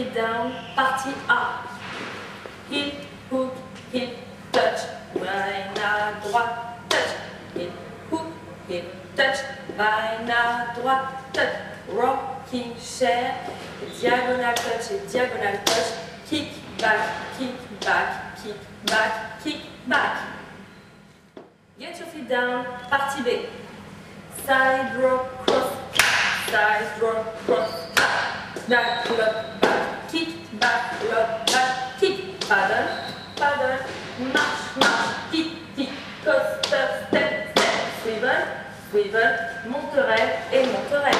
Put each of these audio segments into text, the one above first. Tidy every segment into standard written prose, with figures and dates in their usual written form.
feet down, partie A. Hip, hook, hip, touch. Main à droite, touch. Hip, hook, hip, touch. Main à droite, touch. Rocking chair. Diagonal touch et diagonal touch. Kick, back, kick, back, kick, back, kick, back. Get your feet down, partie B. Side rock, cross, side rock, cross, back, lock, back, kick, back, lock, back, kick, paddle, paddle, marche, marche, kick, kick, coaster, step, step, swivel, swivel, monterelle et monterelle.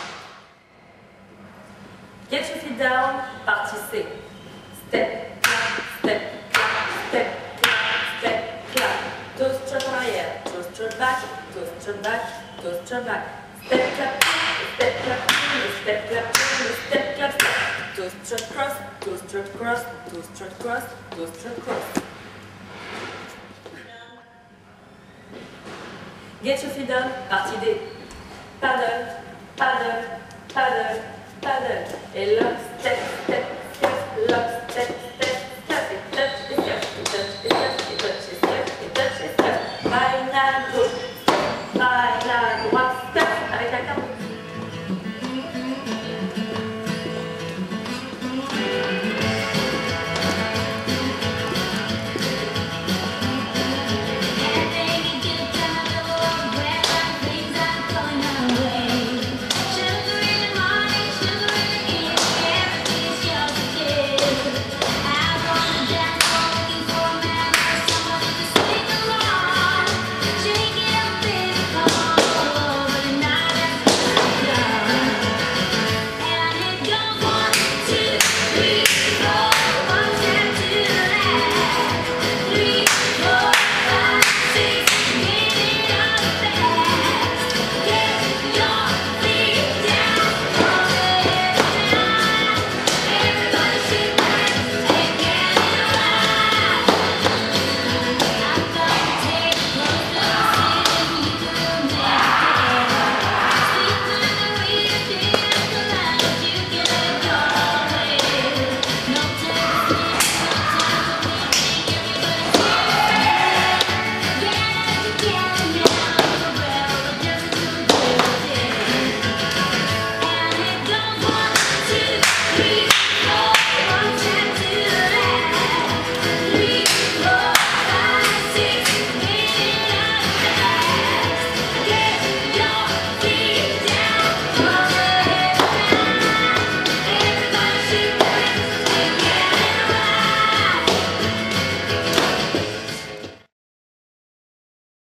Get your feet down, partie C. Step, clap, step, clap, step, clap, step, clap. Toe strut en arrière, toe strut back, toe strut back, toe strut back. Step clap, step clap, step clap, step clap, step. Toe strut cross, toe strut cross, toe strut cross, toe strut cross. Get your feet down, partie D. Paddle, paddle, paddle, paddle. Et lock, step, step, step, lock, step,